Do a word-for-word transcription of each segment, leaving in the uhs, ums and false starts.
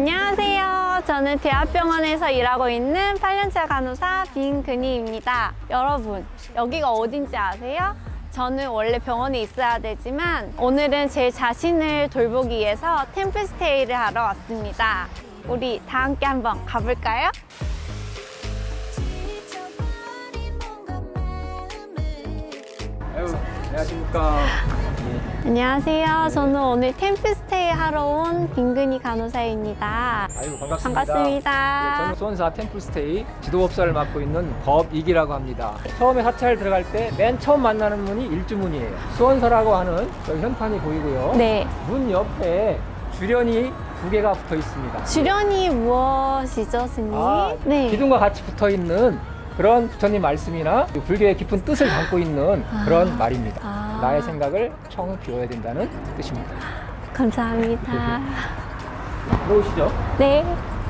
안녕하세요. 저는 대학병원에서 일하고 있는 팔 년차 간호사 빈근희입니다. 여러분, 여기가 어딘지 아세요? 저는 원래 병원에 있어야 되지만 오늘은 제 자신을 돌보기 위해서 템플스테이를 하러 왔습니다. 우리 다 함께 한번 가볼까요? 아유, 안녕하십니까. 네. 안녕하세요. 저는 오늘 템플스테이 하러 온 빈근희 간호사입니다. 아유, 반갑습니다. 반갑습니다. 네, 저는 수원사 템플스테이 지도법사를 맡고 있는 법이기라고 합니다. 처음에 하차를 들어갈 때 맨 처음 만나는 문이 일주문이에요. 수원사라고 하는 여기 현판이 보이고요. 네. 문 옆에 주련이 두 개가 붙어 있습니다. 주련이 무엇이죠, 스님? 아, 네. 기둥과 같이 붙어 있는 그런 부처님 말씀이나 불교의 깊은 뜻을 담고 있는 아. 그런 말입니다. 아. 나의 생각을 청 비워야 된다는 뜻입니다. 감사합니다. 들어오시죠. 네.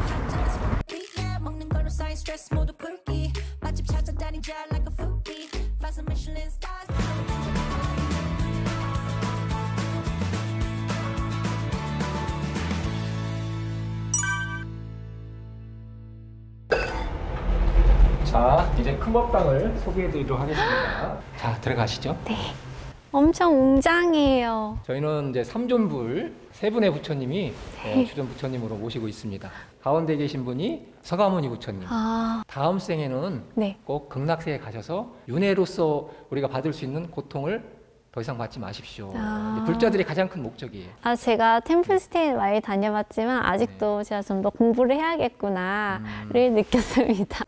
자, 이제 큰 법당을 소개해드리도록 하겠습니다. 자, 들어가시죠. 네. 엄청 웅장해요. 저희는 이제 삼존불 세 분의 부처님이 네. 어, 주전 부처님으로 모시고 있습니다. 가운데 계신 분이 서가모니 부처님. 아, 다음 생에는 네. 꼭 극락세에 가셔서 윤회로서 우리가 받을 수 있는 고통을 더 이상 받지 마십시오. 아. 이제 불자들이 가장 큰 목적이에요. 아, 제가 템플스테이 많이 다녀봤지만 아직도 네. 제가 좀 더 공부를 해야겠구나를 음. 느꼈습니다.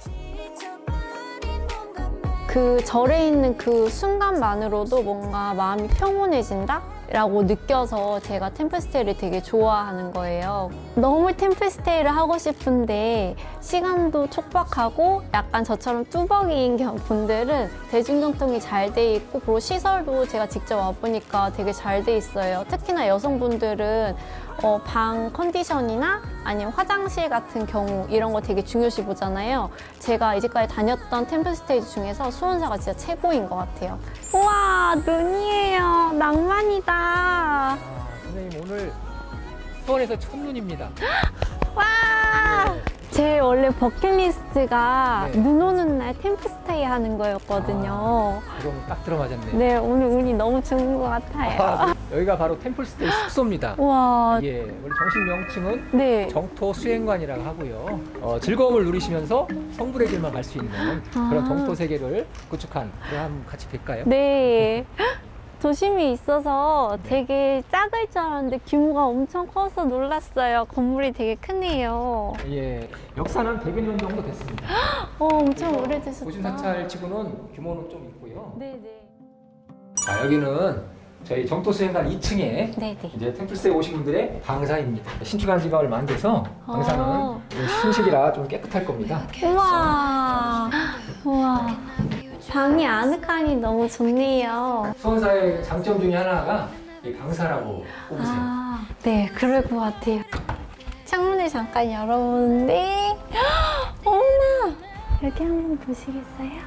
그 절에 있는 그 순간만으로도 뭔가 마음이 평온해진다? 라고 느껴서 제가 템플스테이를 되게 좋아하는 거예요. 너무 템플스테이를 하고 싶은데 시간도 촉박하고 약간 저처럼 뚜벅이인 분들은 대중교통이 잘 돼 있고 그리고 시설도 제가 직접 와보니까 되게 잘 돼 있어요. 특히나 여성분들은 어, 방 컨디션이나 아니면 화장실 같은 경우 이런 거 되게 중요시 보잖아요. 제가 이제까지 다녔던 템플스테이 중에서 수원사가 진짜 최고인 것 같아요. 우와, 눈이에요. 낭만이다. 아, 선생님 오늘 수원에서 첫눈입니다. 와! 네. 제 원래 버킷리스트가 네. 눈 오는 날 템플스테이 하는 거였거든요. 아, 그럼 딱 들어맞았네요. 네, 오늘 운이 너무 좋은 것 같아요. 아, 여기가 바로 템플스테이 숙소입니다. 와, 예, 우리 정식 명칭은 네. 정토 수행관이라고 하고요. 어, 즐거움을 누리시면서 성불의 길만 갈 수 있는 그런 아. 정토 세계를 구축한 그럼 한번 같이 뵐까요? 네. 도심이 있어서 네. 되게 작을 줄 알았는데 규모가 엄청 커서 놀랐어요. 건물이 되게 크네요. 예, 역사는 백여 년 정도 됐습니다. 어, 엄청 오래되셨다. 고신사찰 치고는 규모는 좀 있고요. 네네. 자, 여기는 저희 정토 수행관 이 층에 네네. 이제 템플스테이 오신 분들의 방사입니다. 신축한 지가 얼마 안 돼서 방사는 아. 신식이라 좀 깨끗할 겁니다. 우와. 우와. 방이 아늑하니 너무 좋네요. 수원사의 장점 중에 하나가 이 방사라고 꼽으세요. 아, 네, 그럴 것 같아요. 창문을 잠깐 열어보는데, 어머나! 여기 한번 보시겠어요?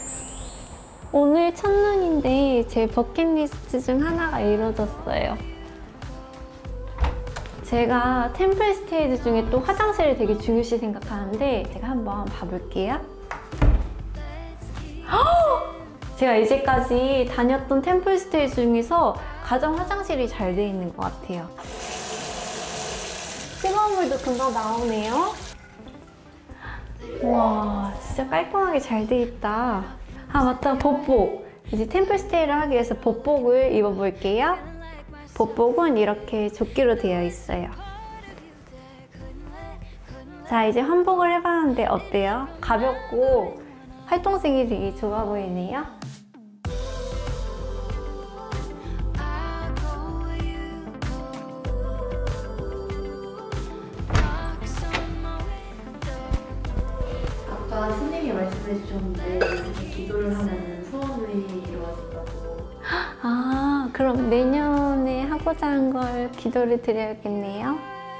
오늘 첫눈인데 제 버킷리스트 중 하나가 이루어졌어요. 제가 템플스테이들 중에 또 화장실을 되게 중요시 생각하는데 제가 한번 봐볼게요. 제가 이제까지 다녔던 템플스테이 중에서 가장 화장실이 잘 돼 있는 것 같아요. 뜨거운 물도 금방 나오네요. 와, 진짜 깔끔하게 잘 돼 있다. 아, 맞다, 법복. 이제 템플스테이를 하기 위해서 법복을 입어볼게요. 법복은 이렇게 조끼로 되어 있어요. 자, 이제 환복을 해봤는데 어때요? 가볍고 활동성이 되게 좋아 보이네요. 아까 스님이 말씀해 주셨는데 이렇게 기도를 하면 소원이 이루어진다고. 아, 그럼 내년에 하고자 한 걸 기도를 드려야겠네요.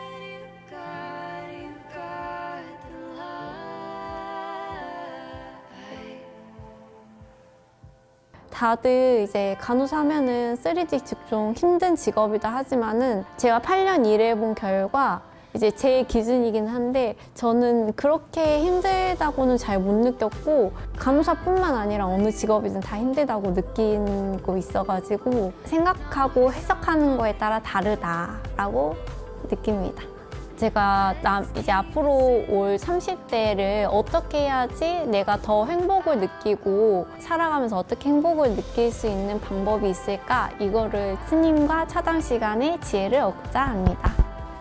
다들 이제 간호사 하면은 쓰리디 직종 힘든 직업이다 하지만은 제가 팔 년 일해본 결과 이제 제 기준이긴 한데 저는 그렇게 힘들다고는 잘 못 느꼈고 간호사뿐만 아니라 어느 직업이든 다 힘들다고 느끼고 있어가지고 생각하고 해석하는 거에 따라 다르다라고 느낍니다. 제가 나 이제 앞으로 올 삼십 대를 어떻게 해야지 내가 더 행복을 느끼고 살아가면서 어떻게 행복을 느낄 수 있는 방법이 있을까? 이거를 스님과 차당 시간에 지혜를 얻고자 합니다.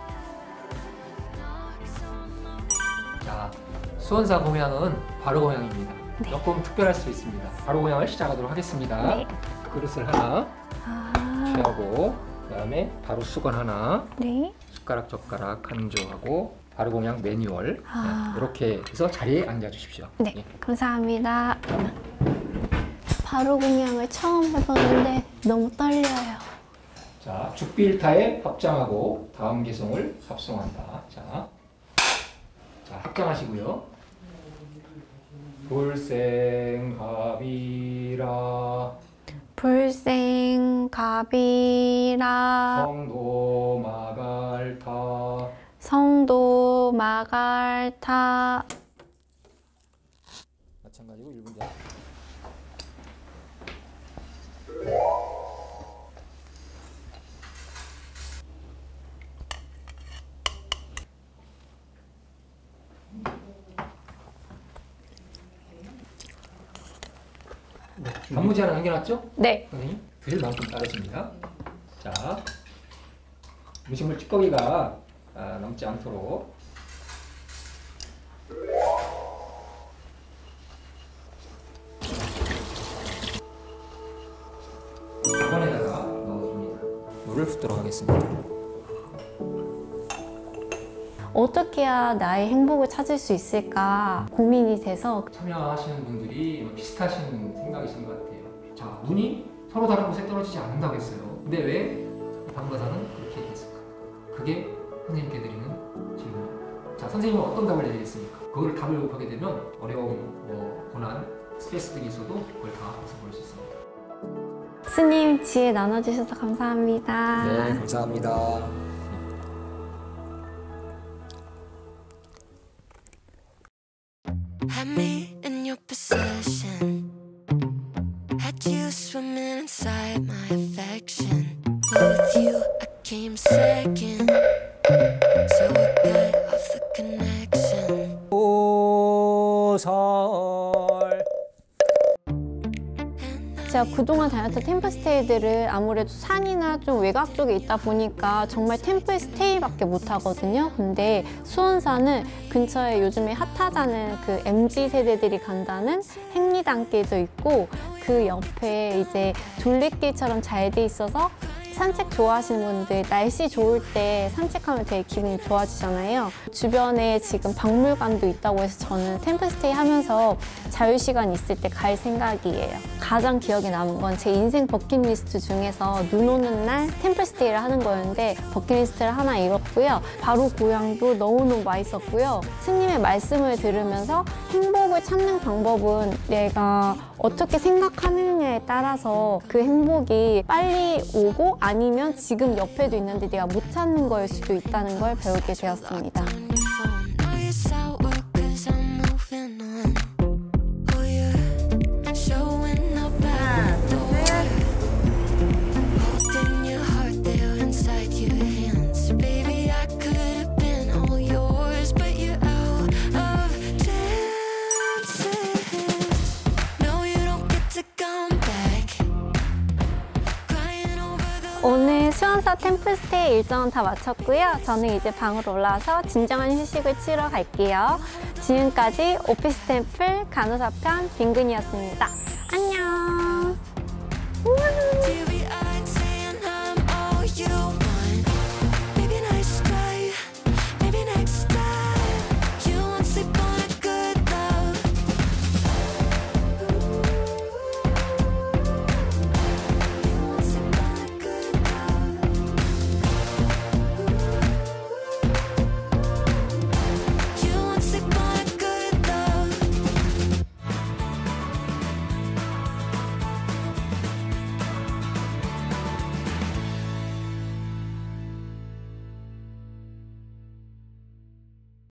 자, 수원사 공양은 바로 공양입니다. 네. 조금 특별할 수 있습니다. 바로 공양을 시작하도록 하겠습니다. 네. 그릇을 하나 아, 취하고 그다음에 바로 수건 하나, 네. 숟가락 젓가락 간조하고 바로 공양 매뉴얼 아. 네, 이렇게 해서 자리에 앉아 주십시오. 네, 예. 감사합니다. 바로 공양을 처음 해보는데 너무 떨려요. 자, 죽비일타에 합장하고 다음 개성을 합성한다. 자, 자 합장하시고요. 불생갑이라 불생갑이라 성도 마갈타 성도 마갈타. 마찬가지고 일 분 전. 단무지 하나 남겨놨죠? 네. 선생님 드실 만큼 따르십니다. 자, 음식물 찌꺼기가 아, 남지 않도록 가관에다가 넣어줍니다. 물을 붓도록 하겠습니다. 어떻게 해야 나의 행복을 찾을 수 있을까 고민이 돼서 참여하시는 분들이 비슷하신 생각이신 것 같아요. 자, 눈이 서로 다른 곳에 떨어지지 않는다고 했어요. 근데 왜 방과사는 그렇게 얘기했을까? 그게 선생님께 드리는 질문입니다. 자, 선생님은 어떤 답을 내리겠습니까? 그걸 답을 보게 되면 어려움, 뭐 고난, 스트레스 등이 있어도 그걸 다 벗어볼 수 있습니다. 스님 지혜 나눠주셔서 감사합니다. 네, 감사합니다. Had me in your possession. Had you swimming inside my affection. With you, I came second. So I cut off the connection. 오설 제가 그동안 다녔던 템플스테이들을 아무래도 산이나 좀 외곽 쪽에 있다 보니까 정말 템플스테이밖에 못 하거든요. 근데 수원사는 근처에 요즘에 핫하다는 그 엠지 세대들이 간다는 행리단길도 있고 그 옆에 이제 둘레길처럼 잘 돼 있어서 산책 좋아하시는 분들 날씨 좋을 때 산책하면 되게 기분이 좋아지잖아요. 주변에 지금 박물관도 있다고 해서 저는 템플스테이 하면서 자유시간 있을 때 갈 생각이에요. 가장 기억에 남은 건 제 인생 버킷리스트 중에서 눈 오는 날 템플스테이를 하는 거였는데 버킷리스트를 하나 이뤘고요. 바로 고향도 너무너무 맛있었고요. 스님의 말씀을 들으면서 행복을 찾는 방법은 내가 어떻게 생각하느냐에 따라서 그 행복이 빨리 오고 아니면 지금 옆에도 있는데 내가 못 찾는 거일 수도 있다는 걸 배우게 되었습니다. On your phone. Now you're sour 'cause I'm moving on. Oh, you're showing up at the door. Holding your heart there inside your hands. Baby, I could have been all yours, but you're out of chances. No, you don't get to come back. Crying over the 오늘 수원사 템플스테이 일정은 다 마쳤고요. 저는 이제 방으로 올라와서 진정한 휴식을 치러 갈게요. 지금까지 오피스 템플 간호사 편 빈근이었습니다.